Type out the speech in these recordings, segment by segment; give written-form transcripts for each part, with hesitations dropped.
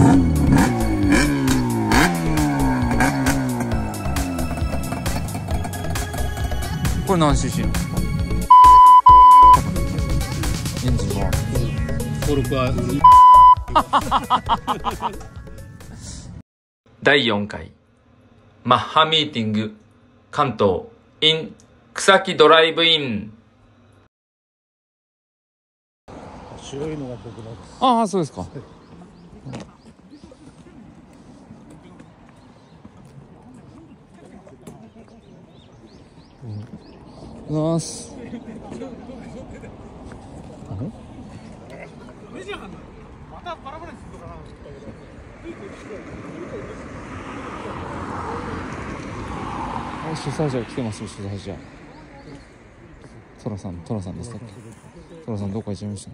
これ何 cc なんですか？エンジンはコルクは第4回マッハミーティング関東 in 草木ドライブイン。 白いのが僕のです。 ああ、そうですか。おはようございます。主催者が来てますよ、主催者。トラさんでしたっけ？トラさんどっか行っちゃいましたね。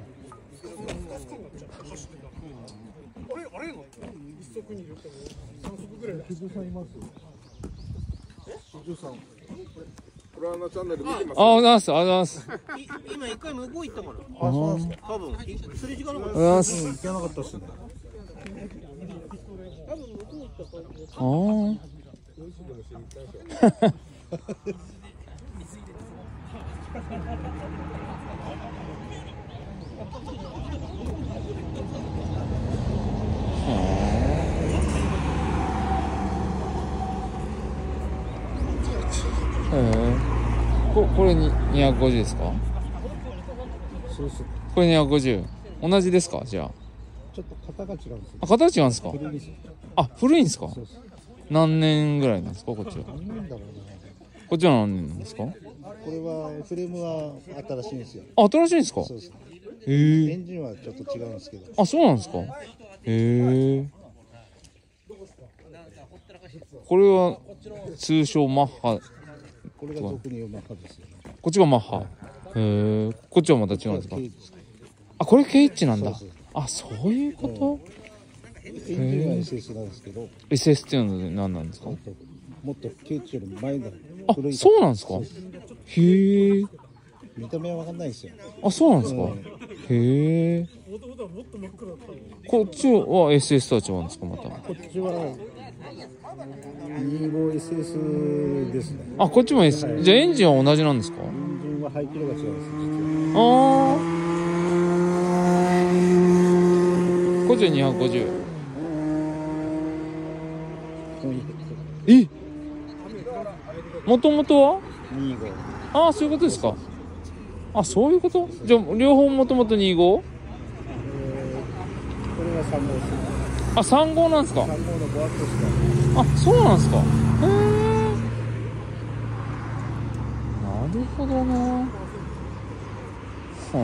プラーナチャンネル見てます。 ありがとうございます。ありがとうございます。 今一回向こう行ったから。 あ、そうですか。 多分すれ違わなかった。 ありがとうございます。 行かなかったっすね。 ああ。これに250ですか？ そうそう。 これ250。同じですか？じゃあ。 ちょっと型が違うんですよ。 あ、形違うんですか？ 古いです。 あ、古いんですか？ そうそう。 何年ぐらいなんですか？こっちは。 何年だろうな。 こっちは何年なんですか？ これはフレームは新しいんですよ。 あ、新しいんですか？ そうです。 へえ。 エンジンはちょっと違うんですけど。 あ、そうなんですか？へえ。これは通称マッハ。 これが俗に言うマッハですよ。 こっちがマッハ。へえ。こっちはまた違うんですか？ 軽です。 あ、これ K1 なんだ。 そうそう。 あ、そういうこと？ エンジンは SS なんですけど。 SS っていうのは何なんですか？ もっと軽値より前のあ、 古い。 そうなんですか？へえ。 見た目は分かんないですよ。 あ、そうなんですか？へえ。こっちは SS とは違うんですか？また。 こっちは 25SS ですね。 あ、こっちも S。じゃあエンジンは同じなんですか？ エンジンは排気量が違うんです実ああ。こっちは250。え？もともとは？ 25。 ああ、そういうことですか。あ、そういうこと？じゃあ両方もともと25？ これは3号です。 あ、3号なんですか？ 3号のボワッとした。 あ、そうなんですか。へえ。なるほどな。は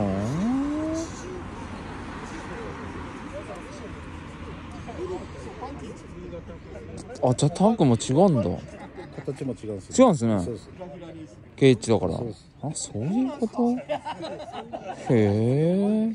あ。あ、じゃあタンクも違うんだ。 形も違うんですよ。 違うんですね。 そうです。 K1 だから。 そうです。 あ、そういうこと？へえ。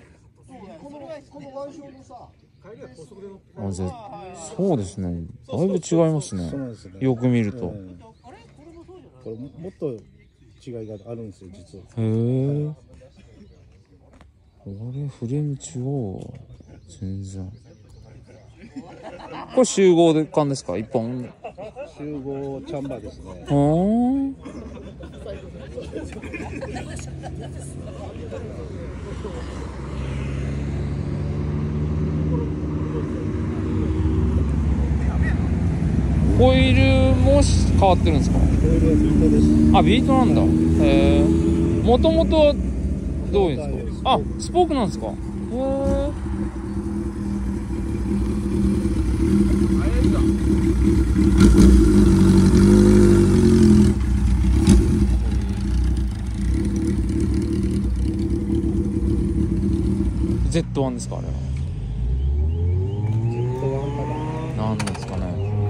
あ、そうですね。だいぶ違いますね。 そうなんですね。 よく見ると。 これもっと違いがあるんですよ実は。 へえ。これフレーム違うわ。全然。これ集合で缶ですか？一本。 集合チャンバーですね。 はー。ホイールも変わってるんですか？ これはビートです。 あ、ビートなんだ。へえ。もともとはどういうんですか？あ、スポークなんですか？へえ。Z1 ですか？あれは。なんですかね。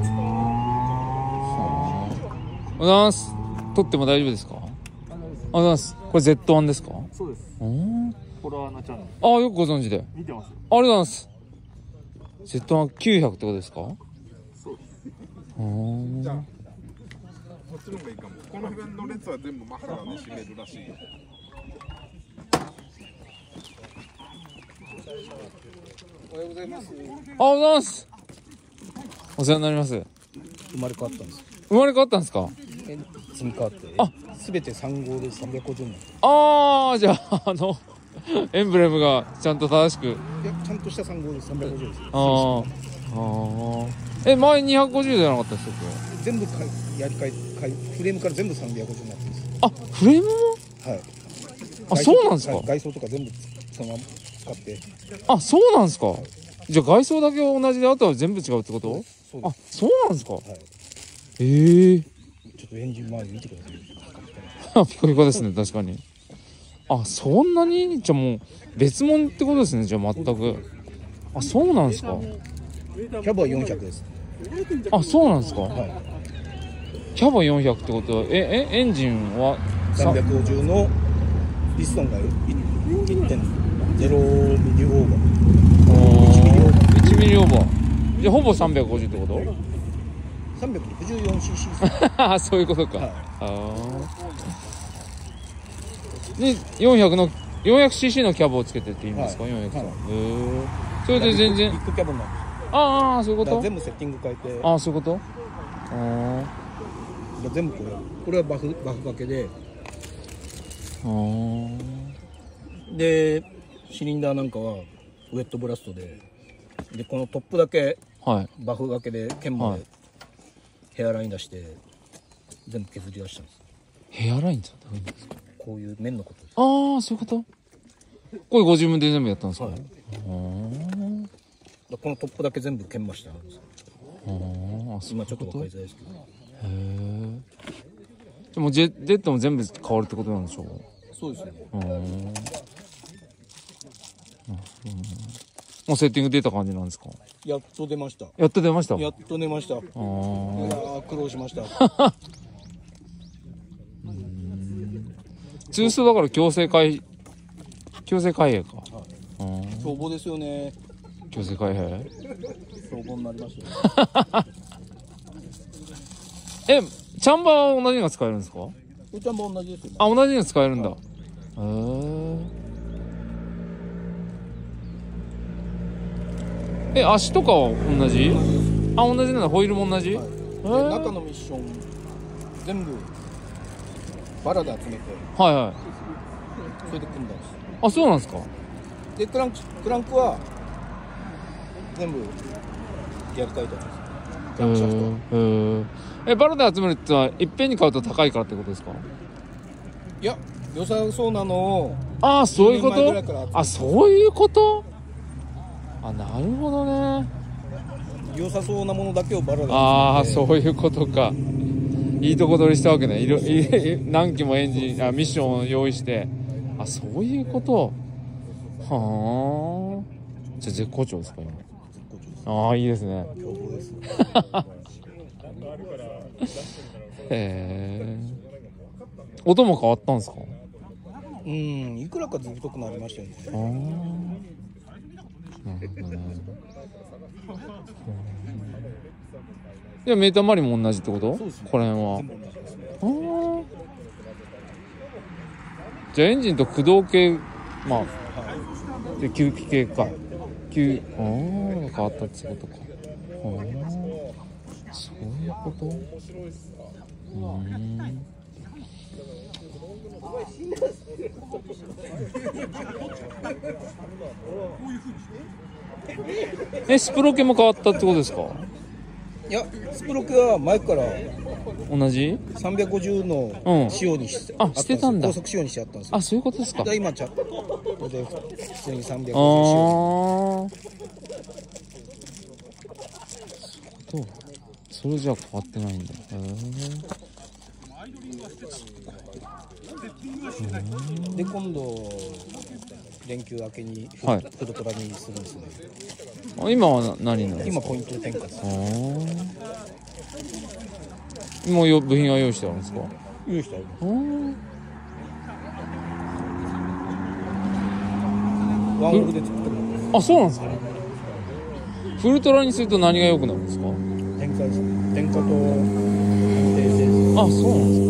はあ。おはようございます。撮っても大丈夫ですか？おはようございます。これ Z1 ですか？ そうです。 うん。 フォロワーのチャンネル。 ああ、よくご存知で。 見てます。 ありがとうございます。Z1 900ってことですか？ そうです。 じゃあこっちの方がいいかも。この辺の列は全部マッハがね占めるらしい。 おはようございます。 おはようございます。お世話になります。 生まれ変わったんです。 生まれ変わったんですか？ 積み替わって。すべて3号で350になった。 じゃあ、エンブレムがちゃんと正しく。 いや、ちゃんとした3号で350です。 前250じゃなかったですか？ 全部やり替え、フレームから全部350になってるんです。 フレームも？ はい。 そうなんですか？ 外装とか全部そのまま使って。 そうなんですか？じゃあ外装だけは同じで、あとは全部違うってこと？そうなんですか？はい。ちょっとエンジン周り見てください。ピコピコですね、確かに。そんなに？じゃあもう別物ってことですね、じゃあ全く。そうなんですか？ キャブは400です。 そうなんですか？ はい。 キャブ400ってことは、エンジンは 350のピストンが 1.0 ミリオーバー。 1ミリオーバー。じゃあほぼ350ってこと？ 364cc そういうことか。で、400cc のキャブをつけてって意味ですか？ 400 さん。それで全然。 ビッグキャブなんです。 そういうこと？ 全部セッティング変えて。 そういうこと？ 全部これはバフ掛けで。で、シリンダーなんかはウェットブラストで、このトップだけバフ掛けで剣までヘアライン出して全部削り出したんです。ヘアラインってどういう意味ですか？こういう面のことです。 そういうこと？これご自分で全部やったんですか？ このトップだけ全部研磨してあるんです。今ちょっと分かりづらいですけど。 でもジェットも全部変わるってことなんでしょう？ そうですね。 もうセッティング出た感じなんですか？ やっと出ました。 やっと出ました。 やっと出ました。苦労しました。 通数だから強制開閉か。 凶暴ですよね。 強制開閉。 凶暴になりましたよ。チャンバーは同じのが使えるんですか？ チャンバー同じですよ。 同じの使えるんだ。足とかは同じ？同じなんだ。ホイールも同じ？ 中のミッション全部バラで集めて、それで組んだんです。 そうなんですか？ でクランクは全部やり替えたんです。 バラで集めるってのはいっぺんに買うと高いからってことですか？ いや、良さそうなのをそういうこと？そういうこと？なるほどね。 良さそうなものだけをバラで集めて。 そういうことか。いいとこ取りしたわけね。何機もエンジンミッションを用意して。そういうこと。じゃあ絶好調ですか今？いいですね。 強豪です。 音も変わったんですか？ いくらかずぶとくなりましたよね。 いや、メーター周りも同じってこと？ そうですね。 この辺は。 全部同じですね。 じゃあエンジンと駆動系、で吸気系か。変わったってことか。そういうこと？スプロケも変わったってことですか？ いや、スプロケは前から同じ 350の仕様にしてしてたんだ。 高速仕様にしてあったんですよ。 そういうことですか。 今ちゃんとで普通に350仕様に。 それじゃ変わってないんだ。 で今度連休明けにフルトラにするんですね。 今は何なんですか？ 今ポイント転換です。 もう部品は用意してあるんですか？ 用意してあります。ワンオフで作ってるんです。 そうなんですか？フルトラにすると何が良くなるんですか？ 点火ですね。点火と安定性です。 そうなんですか？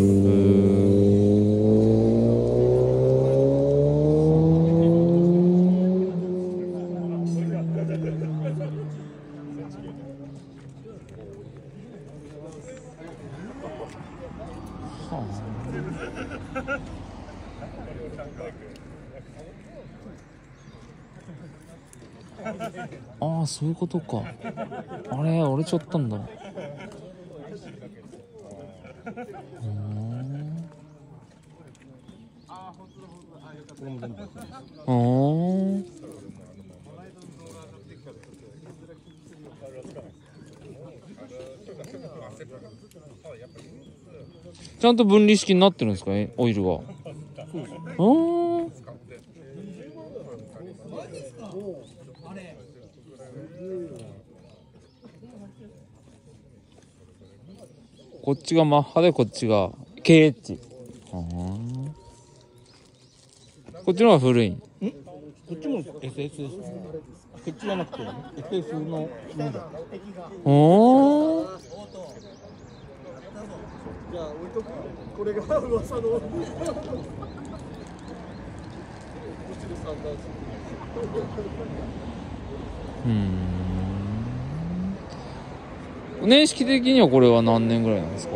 ああ、そういうことか。あれ折れちゃったんだ。ちゃんと分離式になってるんですか、オイルが。こっちがマッハでこっちが KH。こっちの方が古いん。 こっちも SS です。こっちじゃなくて SS の2だ。じゃあ置いとく。これが噂の年式的にはこれは何年ぐらいなんですか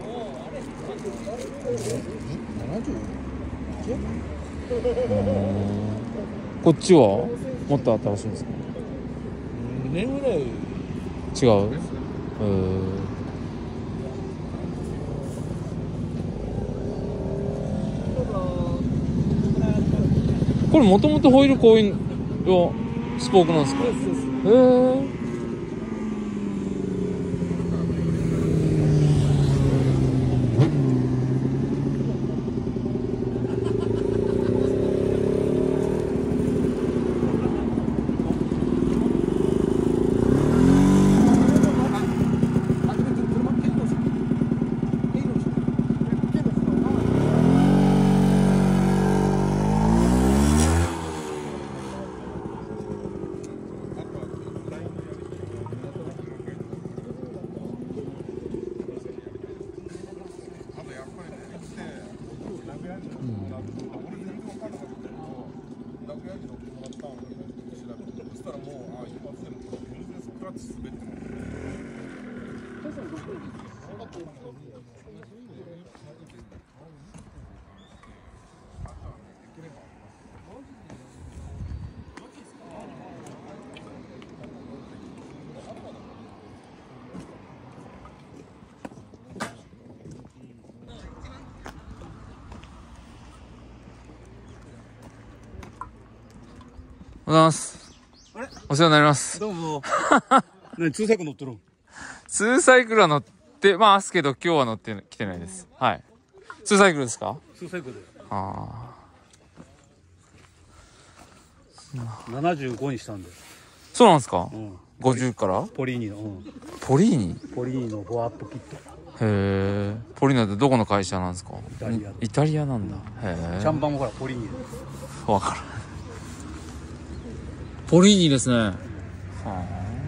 こっちはもっと新しいんですか 2年ぐらい違うこれもともとホイールこういうスポークなんですかおはようございます。お世話になります。 どうも。何、ツーサイクル乗ってるん？ ツーサイクルは乗ってますけど、今日は乗ってきてないです。はい。ツーサイクルですか？ ツーサイクルで。 ああ。75にしたんで。 そうなんですか？ うん。 50から？ ポリーニの。うん。 ポリーニ？ ポリーニのフォアアップキット。 へえ。ポリーニってどこの会社なんですか？ イタリア。 イタリアなんだ。へえ。 チャンバンもほらポリーニ。 わからん。ポリーニですね。はあ。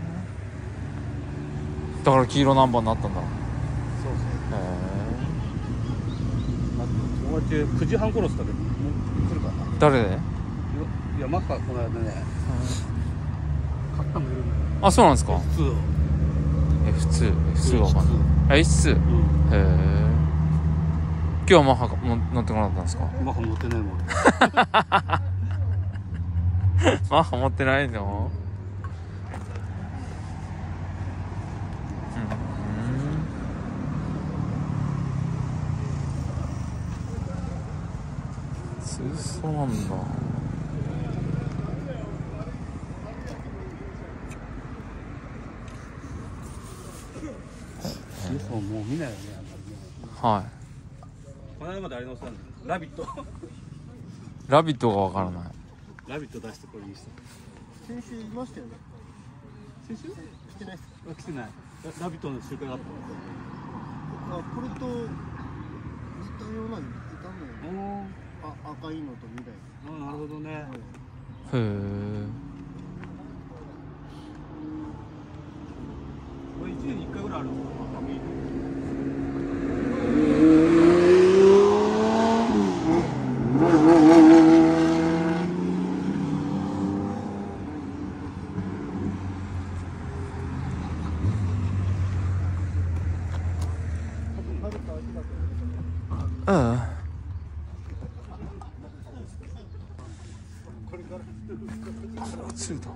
だから黄色ナンバーになったんだ。 そうそう。 へ友達9時半頃っつったけど、もう来るかな。 誰で？ いや、マッカこの間ね、買ったのいるんだよ。 あ、そうなんですか？ 普通。 F2 わかんない。H2。へえ。今日はマッハ乗ってこなかったんですか？ マッハ乗ってないもん。 マッハ持ってないの？そうなんだ。 そう、もう見ないよね、 はい。 この間までありのさ、ラビット。 ラビットがわからない。 ラビット出してこれにした。先週いましたよね。先週？来てない。来てない。ラビットの集会があった。これと似たようなのいたのよ。赤いのと緑。なるほどね。 へえ。 これ1年に1回ぐらいあるの？ うん。 あ、ついた。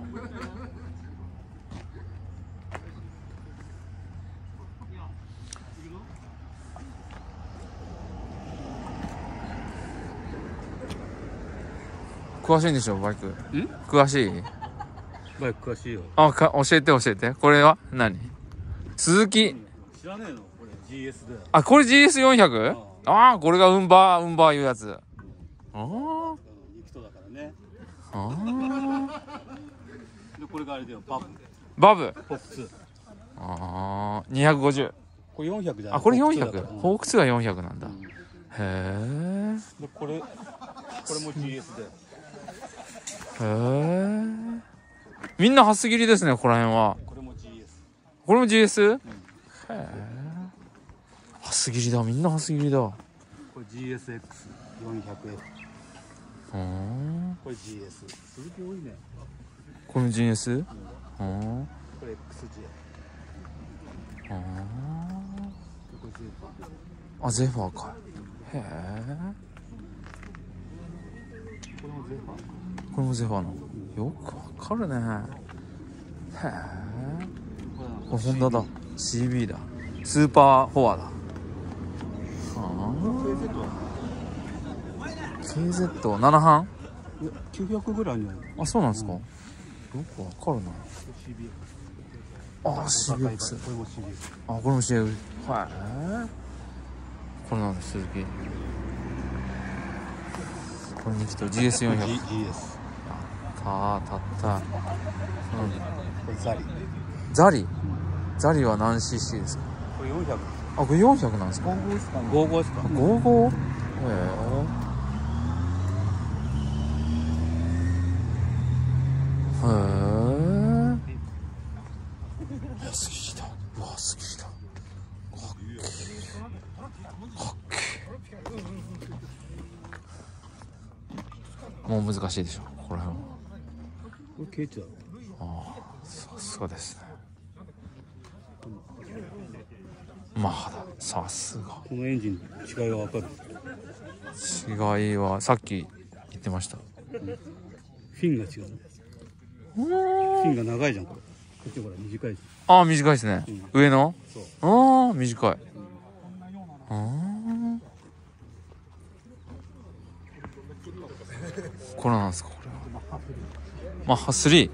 詳しいんでしょバイク。詳しい。 バイク詳しいよ。 あ、教えて。これは何？鈴木。 知らねえのこれ GS だよ。 あ、これ GS400？ ああ、これがウンバーいうやつ。ああ。 肉とだからね。 あで、これがあれだよ、バブ。 バブ。 フォーク2。 ああ、250。 これ400じゃない。 あ、これ400。フォーク2は400なんだ。へえ。 で、これも GS で。 へえ。みんな薄切りですね、ここら辺は。 これも GS。 これも GS？ へえ。薄切りだ、みんな薄切りだ。 これ GSX400F。これ GS。鈴木多いね。 これ GS？ これ XJ。これあ、ゼファーか。へえ。 これもゼファー。 これもゼファーの。よくわかるね。へえ。これホンダだ。CB だ。スーパーフォアだ。KZ7 半 900ぐらいにある。 あ、そうなんですか、よくわかるな。あ、CBX。 これも CBX。 あ、これも CBX。はい。これなんです、鈴木。これに来た GS400。 GS。 たった。 これザリ。 ザリは何 cc ですか？ これ400。 あ、これ400なんですか 55ですか？55ですか ？55？へえ。薄切りだ。うわ、薄切りだ。かっけえ。もう難しいでしょ、ここら辺は。 これケイチだろ。 ああ、さすがですね。マッハだ。さすが。 このエンジン違いが分かる。 違いはさっき言ってました。 フィンが違う。フィンが長いじゃんこれ。こっちほら短いじああ、短いですね。上の？ そう。 ああ、短い。ああ。これなんですか、これは。マッハ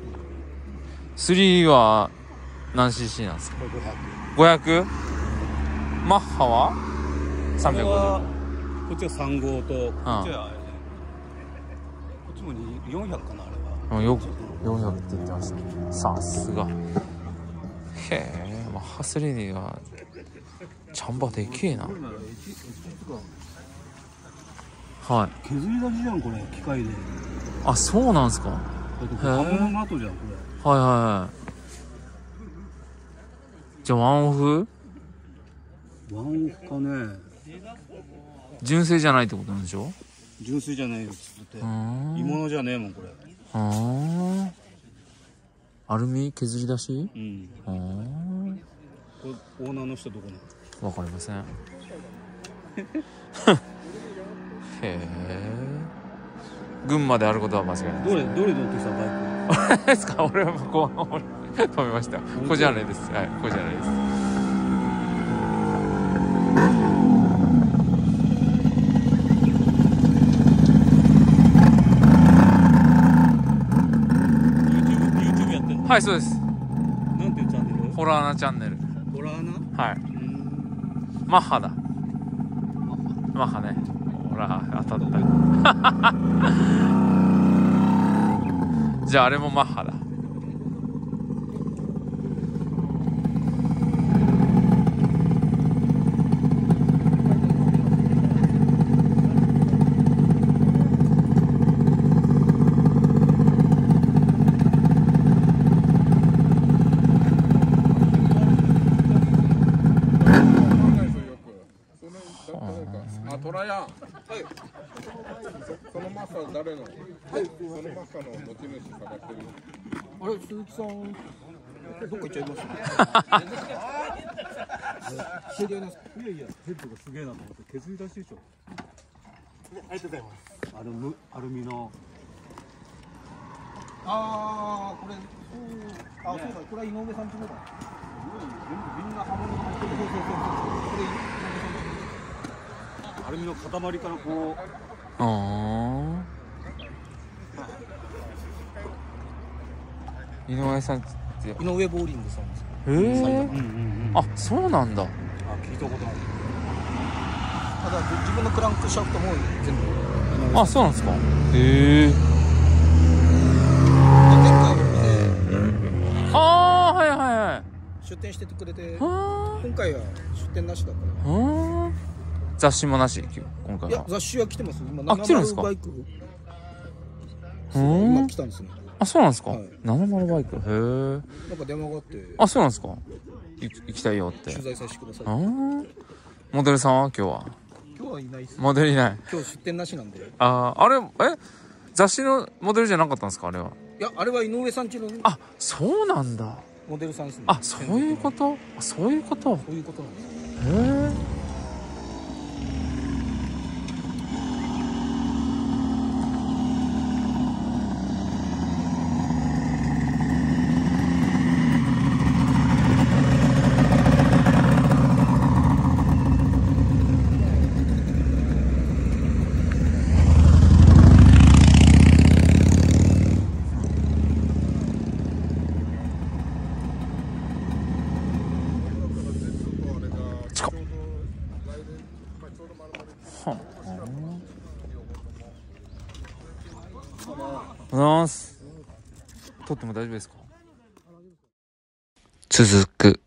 3。3は何 cc なんですか？ これ 500？マッハは350。 こっちは35とこっちはあれね。こっちも400かなあれは。 よく400って言ってました。さすが。へえ、マッハ3がチャンバでけえな。はい。 削り出しじゃんこれ機械で。 あ、そうなんですか。 だって刃物の跡じゃんこれ。 はい。じゃあワンオフ？ ワンオフかね。 純正じゃないってことなんでしょ？ 純粋じゃないよ。だって鋳物じゃねえもんこれ。 アルミ削り出し？ うん。これオーナーの人どこなわの？ かりません。へえ。群馬であることは間違いない。 どれ乗ってきたバイク？ ですか？俺はこう止めました。こじゃれです。はい、こじゃれです。 YouTube やってんの？ はい、そうです。 なんていうチャンネル？ ホラーナチャンネル。 ホラーな？ はい。マッハだ。マッハね。ほら、当たった。じゃああれもマッハだ。 トラヤン。はい。そのマッハ誰の？はい。そのマッハの持ち主探してる。 あれ鈴木さんどっか行っちゃいますね。知り合いなんですか？いやヘッドがすげえなと思って削り出しでしょ。ありがとうございます。アルミのああ、これ、そうだ、これは井上さんちのだ。みんな刃物が入ってる。そう。これ井上さんちの。アルミの塊からこう。 井上さんって井上ボーリングさんです。 あ、そうなんだ。 聞いたことない。ただ自分のクランクシャフトも全部。 あ、そうなんですか。へえ。 出店しててくれて、今回は出店なしだから。 雑誌もなし今回は。 いや、雑誌は来てます。今来てるんですか。 バイク今来たんですね。 あ、そうなんですか。70バイク。へえ。 なんか電話があって。 あ、そうなんですか。行きたいよって取材させてください。 モデルさんは今日は。 今日はいないです。 モデルいない。 今日出店なしなんで。 あれ雑誌のモデルじゃなかったんですかあれは。 いや、あれは井上さんちの。 あ、そうなんだ。 モデルさんですね。 あ、そういうこと。そういうこと。 そういうことなんです。 へえ。おはようございます。撮っても大丈夫ですか？続く。